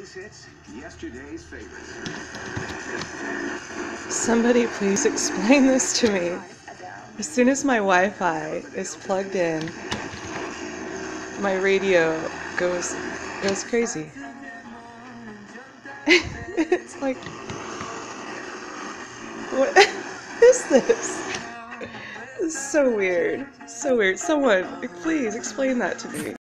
hits, yesterday's favorites. Somebody please explain this to me. As soon as my Wi-Fi is plugged in, my radio goes crazy. It's like, what is this? This is so weird. So weird. Someone, please explain that to me.